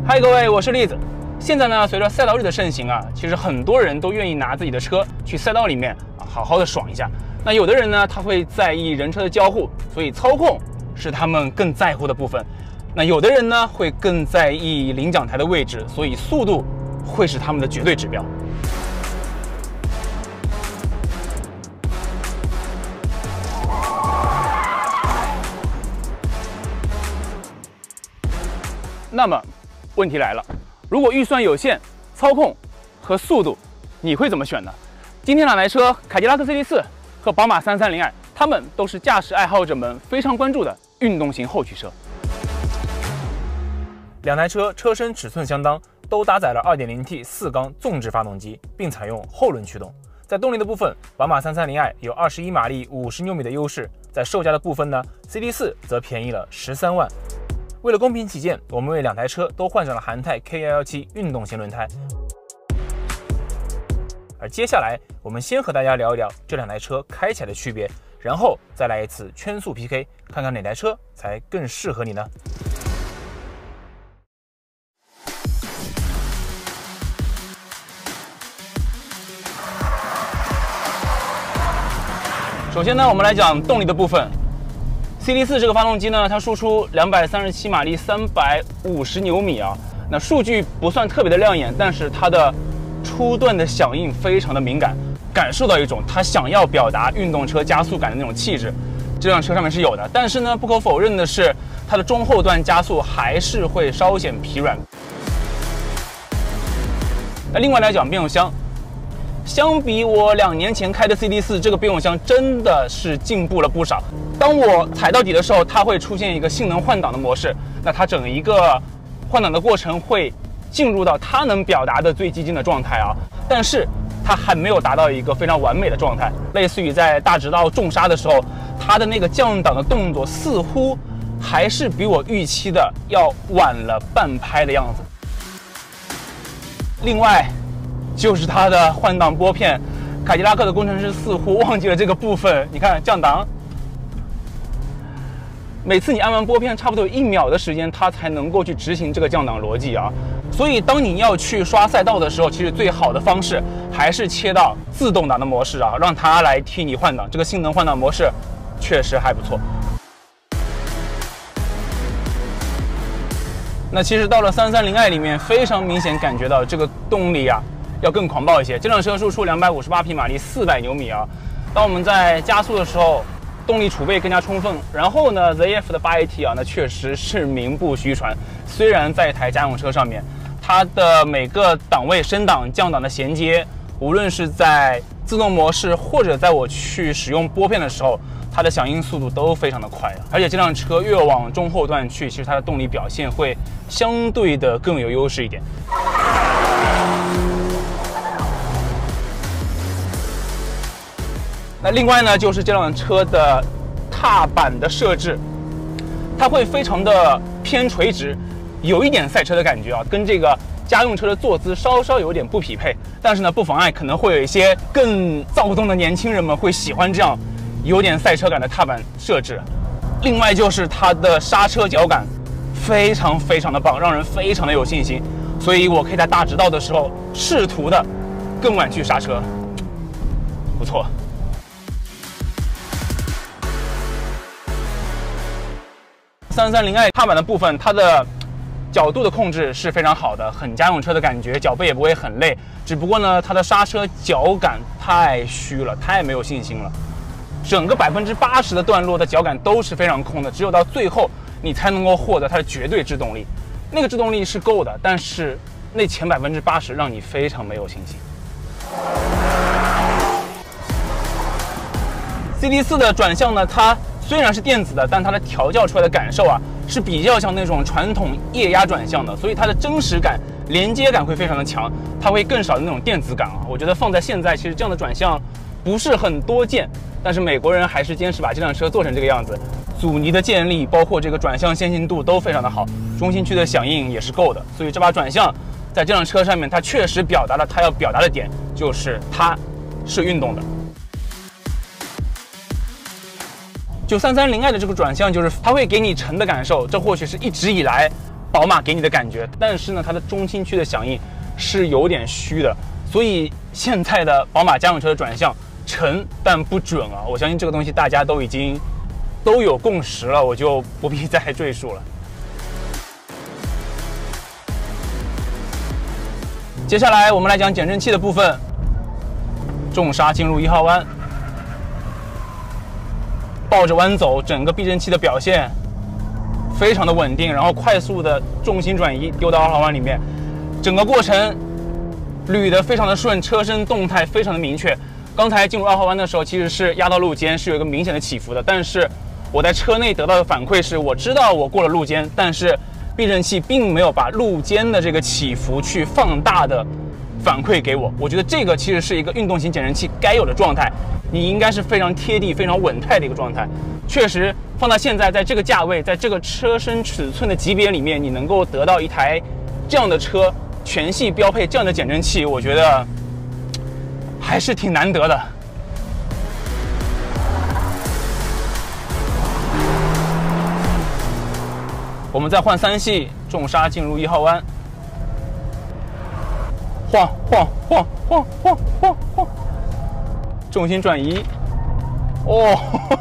嗨，各位，我是栗子。现在呢，随着赛道日的盛行啊，其实很多人都愿意拿自己的车去赛道里面好好的爽一下。那有的人呢，他会在意人车的交互，所以操控是他们更在乎的部分。那有的人呢，会更在意领奖台的位置，所以速度会是他们的绝对指标。那么，问题来了，如果预算有限，操控和速度，你会怎么选呢？今天两台车，凯迪拉克 CT4和宝马330i，它们都是驾驶爱好者们非常关注的运动型后驱车。两台车车身尺寸相当，都搭载了 2.0T 4缸纵置发动机，并采用后轮驱动。在动力的部分，宝马330i 有21马力、50牛米的优势，在售价的部分呢 ，CT4 则便宜了13万。为了公平起见，我们为两台车都换上了韩泰 K117 运动型轮胎。而接下来，我们先和大家聊一聊这两台车开起来的区别，然后再来一次圈速 PK， 看看哪台车才更适合你呢？首先呢，我们来讲动力的部分。CT4 这个发动机呢，它输出237马力、350牛米啊。那数据不算特别的亮眼，但是它的初段的响应非常的敏感，感受到一种它想要表达运动车加速感的那种气质。这辆车上面是有的，但是呢，不可否认的是，它的中后段加速还是会稍显疲软。那另外来讲变速箱。相比我2年前开的 CT4， 这个变速箱真的是进步了不少。当我踩到底的时候，它会出现一个性能换挡的模式，那它整一个换挡的过程会进入到它能表达的最激进的状态啊，但是它还没有达到一个非常完美的状态。类似于在大直道重刹的时候，它的那个降档的动作似乎还是比我预期的要晚了半拍的样子。另外就是它的换挡拨片，凯迪拉克的工程师似乎忘记了这个部分。你看降档，每次你按完拨片，差不多有1秒的时间，它才能够去执行这个降档逻辑啊。所以当你要去刷赛道的时候，其实最好的方式还是切到自动挡的模式啊，让它来替你换挡。这个性能换挡模式确实还不错。那其实到了330i 里面，非常明显感觉到这个动力啊要更狂暴一些。这辆车输出258匹马力、400牛米啊。当我们在加速的时候，动力储备更加充分。然后呢 ，ZF 的 8AT 啊，那确实是名不虚传。虽然在一台家用车上面，它的每个档位升档、降档的衔接，无论是在自动模式或者在我去使用拨片的时候，它的响应速度都非常的快啊。而且这辆车越往中后段去，其实它的动力表现会相对的更有优势一点。那另外呢，就是这辆车的踏板的设置，它会非常的偏垂直，有一点赛车的感觉啊，跟这个家用车的坐姿稍稍有点不匹配。但是呢，不妨碍可能会有一些更躁动的年轻人们会喜欢这样有点赛车感的踏板设置。另外就是它的刹车脚感非常非常的棒，让人非常的有信心。所以我可以在大直道的时候试图的更晚去刹车，不错。330i 踏板的部分，它的角度的控制是非常好的，很家用车的感觉，脚背也不会很累。只不过呢，它的刹车脚感太虚了，太没有信心了。整个80%的段落的脚感都是非常空的，只有到最后你才能够获得它的绝对制动力。那个制动力是够的，但是那前80%让你非常没有信心。CT4 的转向呢，它虽然是电子的，但它的调教出来的感受啊，是比较像那种传统液压转向的，所以它的真实感、连接感会非常的强，它会更少的那种电子感啊。我觉得放在现在，其实这样的转向不是很多见，但是美国人还是坚持把这辆车做成这个样子。阻尼的建立，包括这个转向先行度都非常的好，中心区的响应也是够的，所以这把转向在这辆车上面，它确实表达了它要表达的点，就是它是运动的。就330i 的这个转向，就是它会给你沉的感受，这或许是一直以来宝马给你的感觉，但是呢，它的中心区的响应是有点虚的，所以现在的宝马家用车的转向沉但不准啊！我相信这个东西大家都有共识了，我就不必再赘述了。接下来我们来讲减震器的部分，重刹进入1号弯，抱着弯走，整个避震器的表现非常的稳定，然后快速的重心转移丢到2号弯里面，整个过程捋得非常的顺，车身动态非常的明确。刚才进入2号弯的时候，其实是压到路肩，是有一个明显的起伏的，但是我在车内得到的反馈是，我知道我过了路肩，但是避震器并没有把路肩的这个起伏去放大的反馈给我。我觉得这个其实是一个运动型减震器该有的状态，你应该是非常贴地、非常稳态的一个状态。确实，放到现在，在这个价位，在这个车身尺寸的级别里面，你能够得到一台这样的车，全系标配这样的减震器，我觉得还是挺难得的。我们再换3系，重刹进入1号弯，晃晃晃晃晃晃晃，重心转移。哦，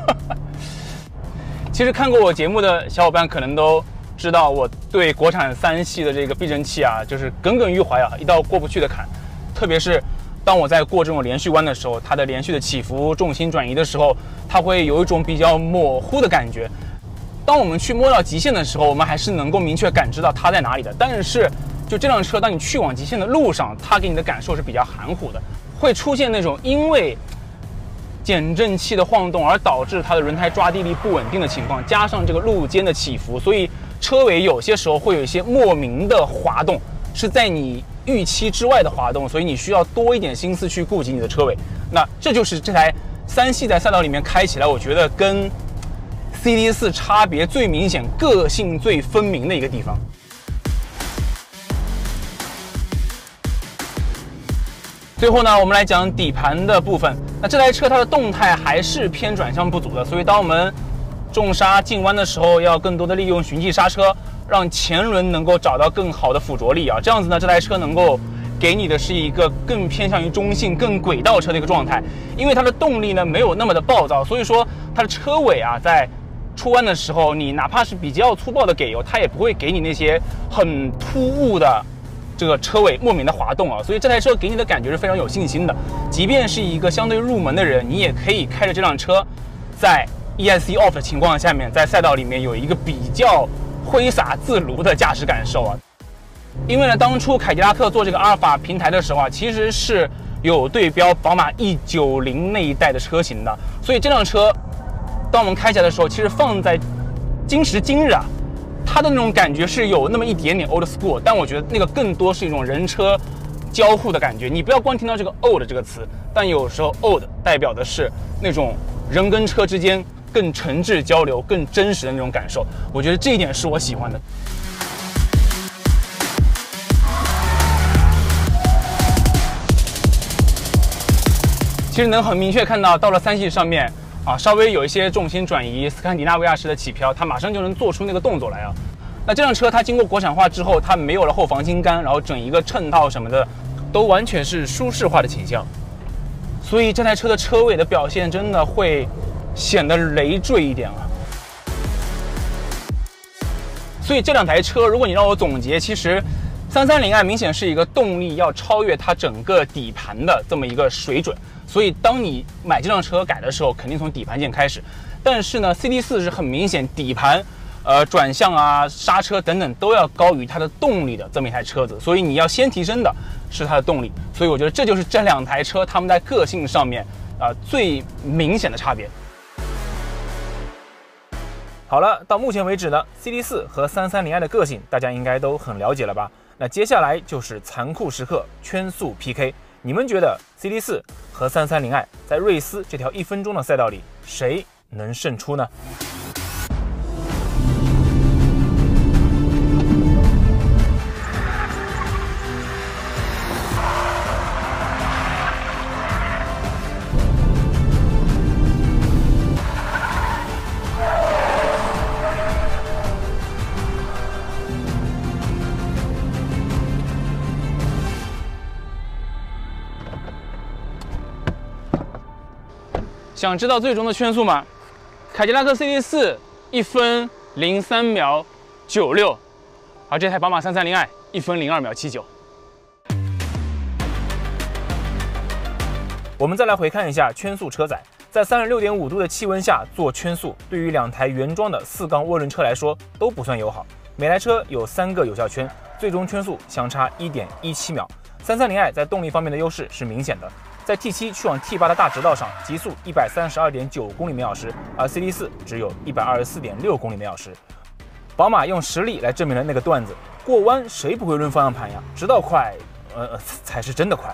其实看过我节目的小伙伴可能都知道，我对国产3系的这个避震器啊，就是耿耿于怀啊，一道过不去的坎。特别是当我在过这种连续弯的时候，它的连续的起伏、重心转移的时候，它会有一种比较模糊的感觉。当我们去摸到极限的时候，我们还是能够明确感知到它在哪里的。但是，就这辆车，当你去往极限的路上，它给你的感受是比较含糊的，会出现那种因为减震器的晃动而导致它的轮胎抓地力不稳定的情况，加上这个路肩的起伏，所以车尾有些时候会有一些莫名的滑动，是在你预期之外的滑动，所以你需要多一点心思去顾及你的车尾。那这就是这台3系在赛道里面开起来，我觉得跟CD4 差别最明显、个性最分明的一个地方。最后呢，我们来讲底盘的部分。那这台车它的动态还是偏转向不足的，所以当我们重刹进弯的时候，要更多的利用循迹刹车，让前轮能够找到更好的附着力啊。这样子呢，这台车能够给你的是一个更偏向于中性、更轨道车的一个状态。因为它的动力呢没有那么的暴躁，所以说它的车尾啊在出弯的时候，你哪怕是比较粗暴的给油，它也不会给你那些很突兀的这个车尾莫名的滑动啊。所以这台车给你的感觉是非常有信心的。即便是一个相对入门的人，你也可以开着这辆车，在 ESC off 的情况下面，在赛道里面有一个比较挥洒自如的驾驶感受啊。因为呢，当初凯迪拉克做这个阿尔法平台的时候啊，其实是有对标宝马 E90 那一代的车型的，所以这辆车当我们开起来的时候，其实放在今时今日啊，它的那种感觉是有那么一点点 old school， 但我觉得那个更多是一种人车交互的感觉。你不要光听到这个 old 这个词，但有时候 old 代表的是那种人跟车之间更诚挚交流、更真实的那种感受。我觉得这一点是我喜欢的。其实能很明确看到，到了3系上面啊，稍微有一些重心转移，斯堪的纳维亚式的起飘，它马上就能做出那个动作来啊。那这辆车它经过国产化之后，它没有了后防倾杆，然后整一个衬套什么的，都完全是舒适化的倾向。所以这台车的车尾的表现真的会显得累赘一点啊。所以这两台车，如果你让我总结，其实330i 明显是一个动力要超越它整个底盘的这么一个水准。所以当你买这辆车改的时候，肯定从底盘件开始。但是呢 ，CD4 是很明显底盘、转向啊、刹车等等都要高于它的动力的这么一台车子。所以你要先提升的是它的动力。所以我觉得这就是这两台车它们在个性上面最明显的差别。好了，到目前为止呢 ，CD4 和330i 的个性大家应该都很了解了吧？那接下来就是残酷时刻圈速 PK。你们觉得 CD4 和330i 在瑞斯这条1分钟的赛道里，谁能胜出呢？ 想知道最终的圈速吗？凯迪拉克 CT4 1分03秒96，而这台宝马330i 1分02秒79。我们再来回看一下圈速车载，在36.5度的气温下做圈速，对于2台原装的4缸涡轮车来说都不算友好。每台车有3个有效圈，最终圈速相差1.17秒。330i 在动力方面的优势是明显的，在 T7 去往 T8 的大直道上，极速132.9公里每小时，而 CT4 只有124.6公里每小时。宝马用实力来证明了那个段子：过弯谁不会抡方向盘呀？直道快，才是真的快。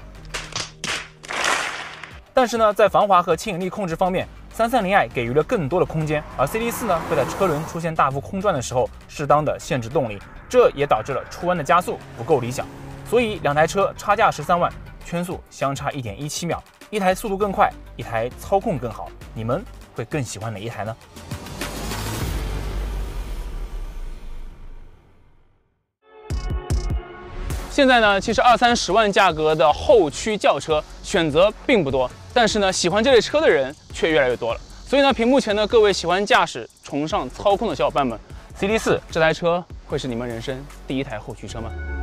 但是呢，在防滑和牵引力控制方面，330i 给予了更多的空间，而 CT4 呢会在车轮出现大幅空转的时候，适当的限制动力，这也导致了出弯的加速不够理想。所以2台车差价13万，圈速相差1.17秒，一台速度更快，一台操控更好，你们会更喜欢哪一台呢？现在呢，其实20-30万价格的后驱轿车选择并不多，但是呢，喜欢这类车的人却越来越多了。所以呢，屏幕前的各位喜欢驾驶、崇尚操控的小伙伴们，CT4 这台车会是你们人生第一台后驱车吗？